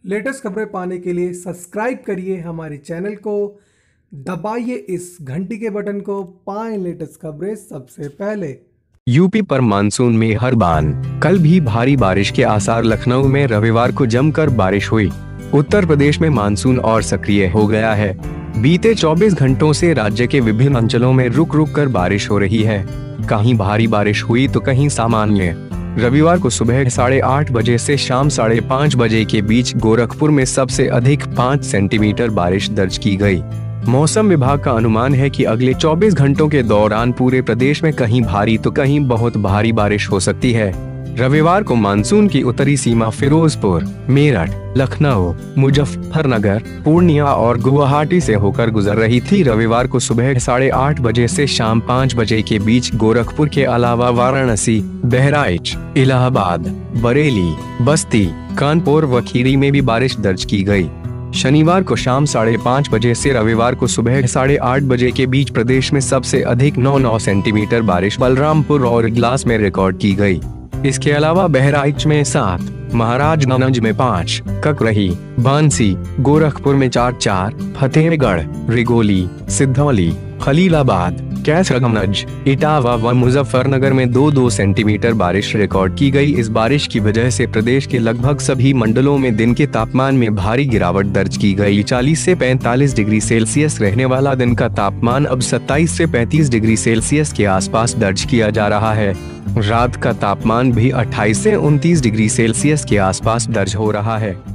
Latest खबरें पाने के लिए सब्सक्राइब करिए हमारे चैनल को, दबाइए इस घंटी के बटन को, पाएं लेटेस्ट खबरें सबसे पहले। यूपी पर मानसून में हर बान। कल भी भारी बारिश के आसार। लखनऊ में रविवार को जमकर बारिश हुई। उत्तर प्रदेश में मानसून और सक्रिय हो गया है। बीते 24 घंटों से राज्य के विभिन्न अंचलों में रुक रुक कर बारिश हो रही है। कहीं भारी बारिश हुई तो कहीं सामान्य। रविवार को सुबह 8:30 बजे से शाम 5:30 बजे के बीच गोरखपुर में सबसे अधिक 5 सेंटीमीटर बारिश दर्ज की गई। मौसम विभाग का अनुमान है कि अगले 24 घंटों के दौरान पूरे प्रदेश में कहीं भारी तो कहीं बहुत भारी बारिश हो सकती है। रविवार को मानसून की उत्तरी सीमा फिरोजपुर, मेरठ, लखनऊ, मुजफ्फरनगर, पूर्णिया और गुवाहाटी से होकर गुजर रही थी। रविवार को सुबह 8:30 बजे से शाम 5 बजे के बीच गोरखपुर के अलावा वाराणसी, बहराइच, इलाहाबाद, बरेली, बस्ती, कानपुर व खीरी में भी बारिश दर्ज की गई। शनिवार को शाम 5:30 बजे से रविवार को सुबह 8:30 बजे के बीच प्रदेश में सबसे अधिक 9 सेंटीमीटर बारिश बलरामपुर और इगलास में रिकॉर्ड की गई। इसके अलावा बहराइच में 7, महाराजगंज में 5, ककरही, बांसी, गोरखपुर में 4, फतेहगढ़, रिगोली, सिद्धौली, खलीलाबाद, कैसरगंज, इटावा व मुजफ्फरनगर में 2 सेंटीमीटर बारिश रिकॉर्ड की गई। इस बारिश की वजह से प्रदेश के लगभग सभी मंडलों में दिन के तापमान में भारी गिरावट दर्ज की गई। 40 से 45 डिग्री सेल्सियस रहने वाला दिन का तापमान अब 27 से 35 डिग्री सेल्सियस के आसपास दर्ज किया जा रहा है। रात का तापमान भी 28 से 29 डिग्री सेल्सियस के आसपास दर्ज हो रहा है।